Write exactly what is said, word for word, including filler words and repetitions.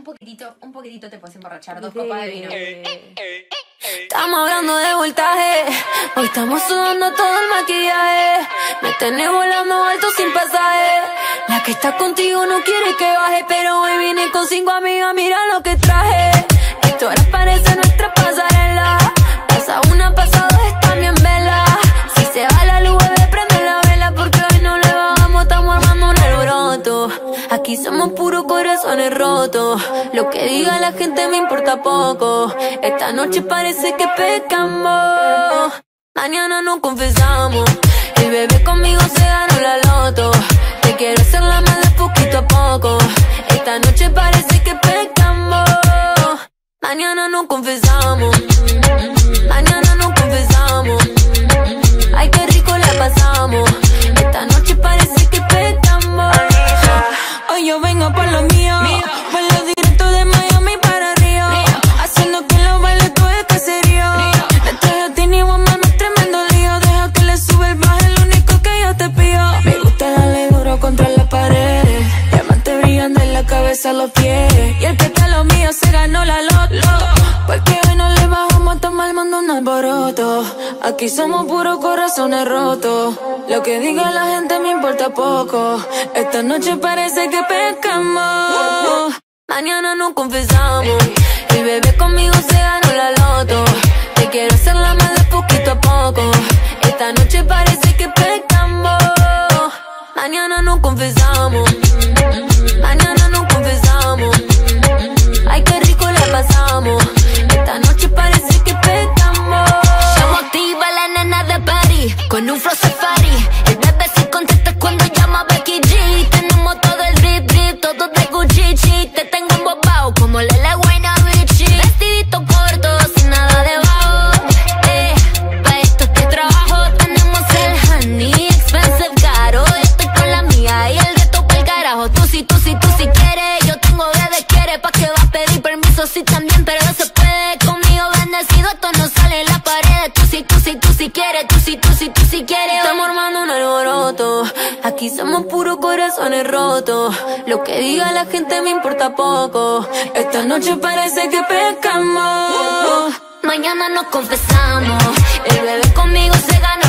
un poquitito, un poquitito te puedes emborrachar, dos copas de vino. Estamos hablando de voltaje, hoy estamos sudando todo el maquillaje. Me tenés volando alto sin pasaje. La que está contigo no quiere que baje, pero hoy vine con cinco amigas, mira lo que traje. Esto ahora parece nuestra pasarela. Pasa una, pasa dos, está bien vela. Si se va la luz, bebé, prende la vela, porque hoy no le bajamos, estamos armando un alboroto. Aquí somos puros corazones rotos. Lo que diga la gente me importa poco. Esta noche parece que pecamos, mañana nos confesamos. El bebé conmigo se ganó la loto. Te quiero hacer la mala poquito a poco. Esta noche parece que pecamos, mañana nos confesamos. Mañana nos confesamos. Ay, qué rico la pasamos. Esta noche parece que pecamos. Hoy yo vengo por lo mío, vuelo directo de Miami para Río, haciendo que los bailes todo es caserío. Detrás de ti ni bomba, no es tremendo lío. Deja que le sube el bajo, es lo único que yo te pido. Me gusta darle duro contra la pared, diamantes brillan de la cabeza a los pies. Y el que está lo mío se ganó la loto, porque hoy no le bajamos, estamos armando un alboroto. Aquí somos puros corazones rotos. Lo que diga la gente me importa poco. Esta noche parece que pecamos, mañana nos confesamos. El bebé conmigo se ganó la loto. Te quiero hacer la mala poquito a poco. Esta noche parece que pecamos, mañana nos confesamos. Mañana nos confesamos. Ay, qué rico la pasamos. Esta noche parece que pecamos. Llamo activa la nena de París con un flow safari. El bebé se contesta cuando llama a Becky G. Tenemos todo el drip drip, todo de Gucci. Te tengo embobado como Lele Wayne Richie. Vestidito corto, sin nada debajo. Eh, pa' esto te trabajo. Tenemos el honey, expensive caro. Estoy con la mía y el resto pa'l carajo. Tú sí, tú sí, tú sí quieres. Yo tengo bebé quiere, pa' que vas a pedir permiso. Sí también, pero no se puede. Conmigo bendecido, esto no sale en la pared. Tú sí, tú sí, tú sí quieres. Tú sí, tú sí, tú sí quieres. Estamos armando un alboroto. Aquí somos puros corazones rotos. Lo que diga la gente me importa poco. Esta noche parece que pecamos, Mañana nos confesamos. El bebé conmigo se gana